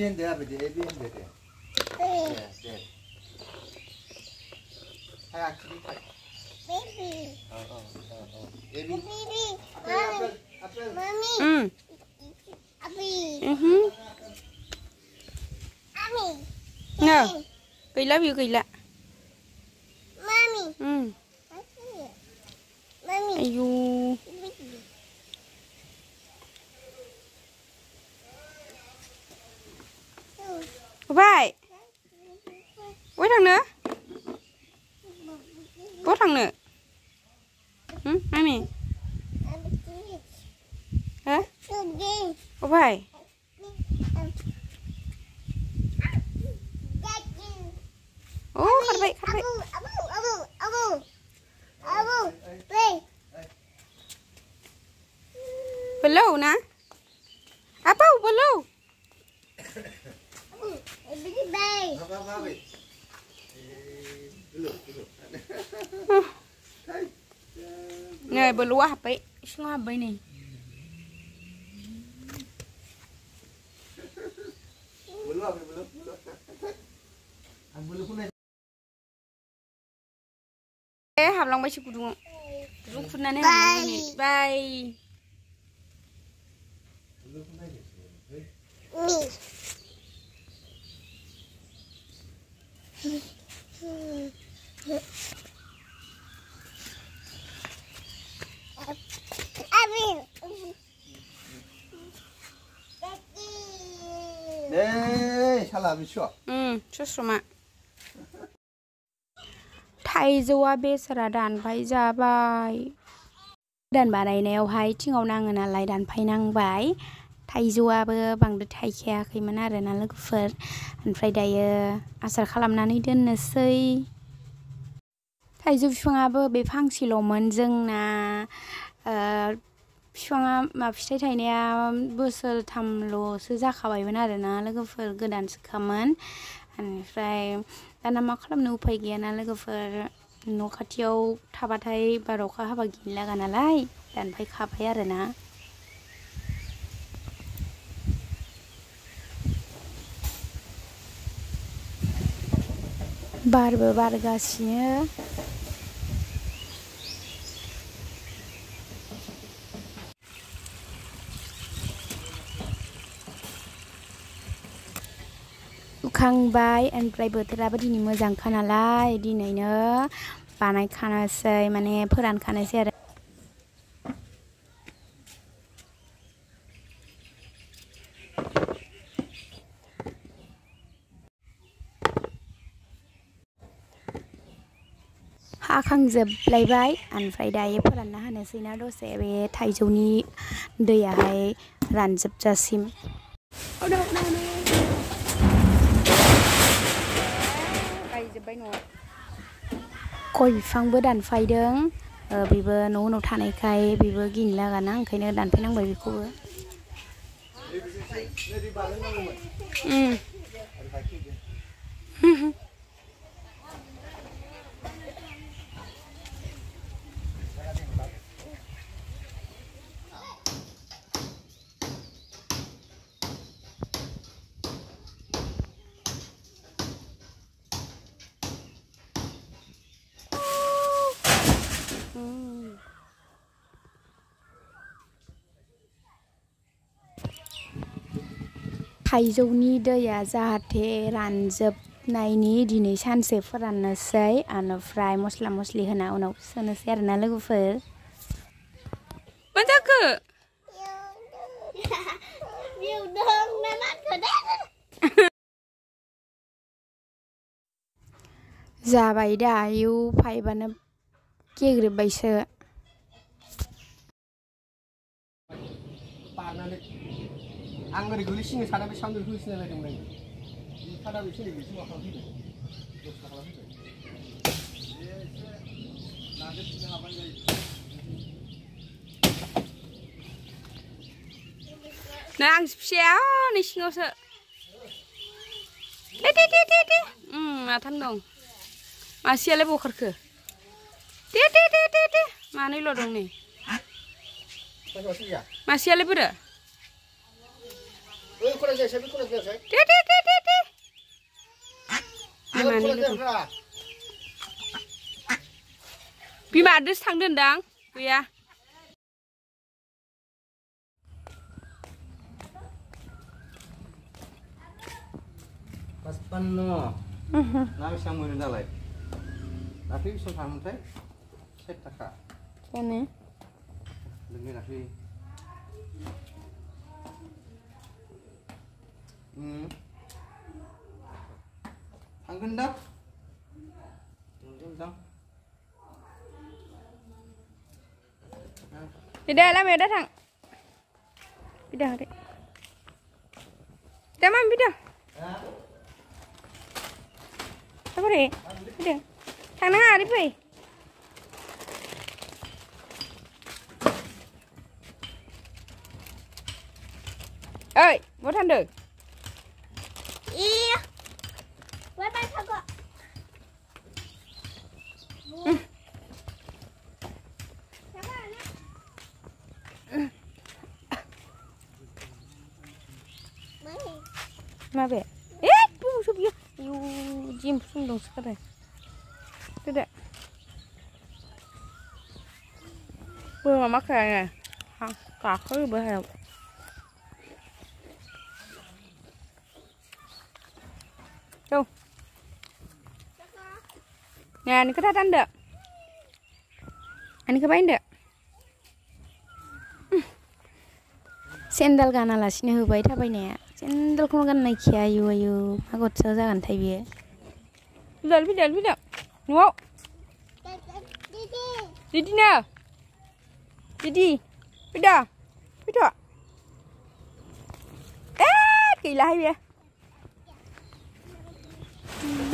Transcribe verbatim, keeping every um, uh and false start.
Ebian deh apa dia? Ebian deh deh. Deh deh. Hai akhirnya hai. Baby. Oh oh oh oh. Ebi. Baby. Apel apel. Mami. Hmm. Abi. Mhm. Ami. Nè, kỳ lắm yêu kỳ lạ. Mami. Ừ. Mami. Ayu. Vậy. Quay thằng nữa. Có thằng nữa. Ừ, mami. Hả? Có phải. Ồ, khát vậy, khát vậy. Abu, abu, abu, abu, đây. Belum na? Apa belum? Abu, đây. Apa apa wait. Dulu dulu. Nè, belum apa? Semua apa ini? Belum apa belum belum. Ang belum pun. Eh, học lòng bay chụp đúng. Đúng phun này học lòng này. Bye. Mi. Abi. Đây, sao làm chưa? Ừ, chút số mà. थाइजौआ बेसारा दानफाय जाबाय दान बानायनायावहाय थिङाव नाङो नालाय दानफायनांबाय थाइजौआबो बांद्राय थाइखायाखैमोन आरोना लोगोफोर ओमफ्राय दायो आसार खालामनानै दोननोसै थाइजौ बिफाङाबो बे फांसेल'मोन जोंना बिफाङा मा फिथाइ थायनाया बोसोरथामल'सो जाखाबायमोन आरोना लोगोफोर गोदानसोखामोन ओमफ्राय दाना मा खालामनो उफाय गैयाना लोगोफोर न' खाथियाव थाबाथाय बार अखा हाबा गिनो लागा नालाय दानफायखाबाय आरोना बारबो बारगासिनो खांबाय ओमफ्राय बोथोराबो दिनै मोजांखा नालाय दिनैनो बानायखानोसै माने फोरानखानोसै आरो हाखांजोबलायबाय ओमफ्राय दायो फोरानना होनोसैना दसे बे थाइजौनि दैयाहाय रानजोबजासिम गय बिफांबो दानफायदों बेबो न' उनाव थानायखाय बेबो गिनो लागाना ओंखायनो दानफायनांबाय बेखौबो थाइजौनि दैया जाहाथे रानजोबनायनि दिनै सानसे फोराननोसै ओमफ्राय मस्ला मस्लि होना उनाव सोनोसै आरोना लोगोफोर मा जाखो जाबाय दा आयौ फाइबानो गेग्रेबबायसो आं ओरै गोलैसिनो साना बे साउन्ड होसिनो बायदोंमोन आङो खादा बे सोलियो बेसिम मा खालामफैदों दस्रा खालामफैदों एसे नागिरफिननो हाबानो जायो नै आं फिसाया नै सिङावसो दे दे दे दे दे माथाम दं मासेयालाय बबाव खारखो दे दे दे दे दे मानैल' दं नै मासेयालाय बोरो Oi, kurang saya, saya kurang saya. Ti ti ti ti ti. Kurang saya. Bima dus थांदोंदां गैया Pas penuh. Nami siang mau dalai. Tapi bisa sampai set taka. Ini. Dengar tapi. Hmm. Angin dah. Angin dah. Tidak lah, mereka datang. Tidak ada. Teman tidak. Apa deh? Tidak. Thằng nó đi về. Ơi, vô thằng được. Iya. Bye bye Thako. Ừ. Mà về. Ê, bung sụp kia. Yu, chim sung đồng sắc này. Thế đấy. Vừa mà mắc này này. Cả khối bữa hè. Đâu? Nè, anh có thắt ăn được. Anh có bánh được. Sendal gana lasine hobai थाबायनाया सेन्देलखौनो गाननाय खिया आयु आयु मा गथसो जागोनथाय बियो बिदाल बिदाल बिदाल न'आव दिदिनो दिदि फैदा फैद' ए गैलाहाय बियो